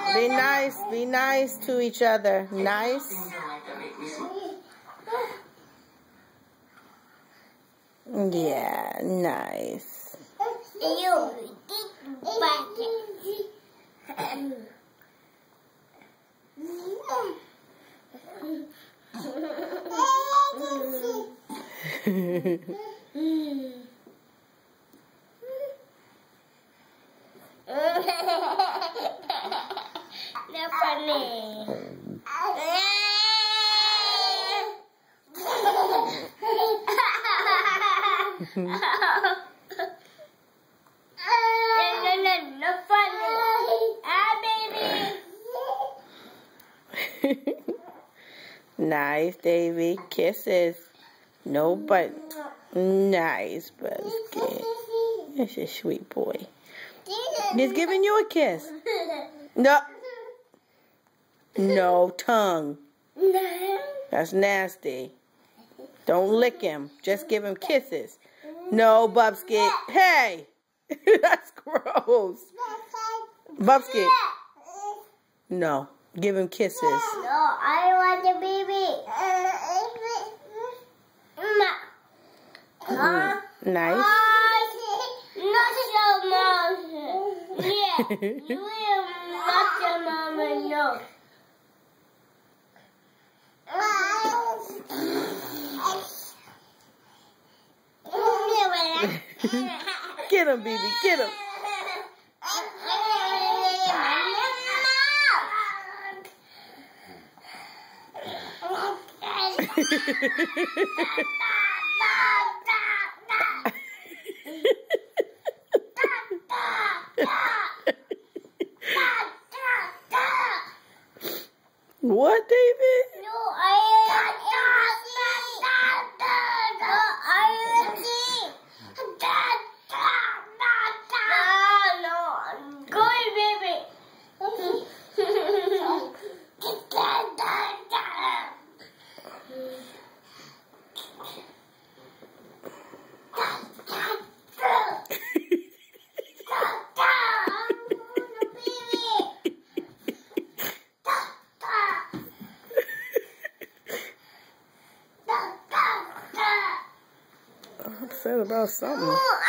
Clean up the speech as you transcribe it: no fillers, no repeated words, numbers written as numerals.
Be nice. Be nice to each other. Nice. Yeah, nice. They're funny. No funny. Baby. Nice, Davy. Kisses. No, but nice, Bubsky. That's a sweet boy. He's giving you a kiss. No. No, tongue. That's nasty. Don't lick him. Just give him kisses. No, Bubsky. Hey! That's gross. Bubsky. No. Give him kisses. No, I want the baby. Nice. Not your mom. Yeah, you will not your mama, no. Get him, baby. Get him. What, David? No, I go ahead, baby. I'm upset about something. No,